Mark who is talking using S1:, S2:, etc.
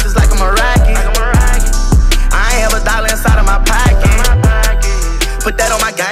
S1: just like I'm a racket. I ain't have a dollar inside of my pocket. Put that on my game.